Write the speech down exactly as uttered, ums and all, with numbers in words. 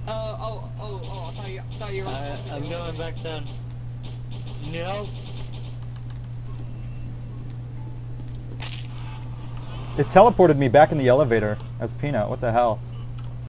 Uh, oh, oh, oh, I thought you, I thought you were... Uh, I'm going back down. No. It teleported me back in the elevator as Peanut. What the hell?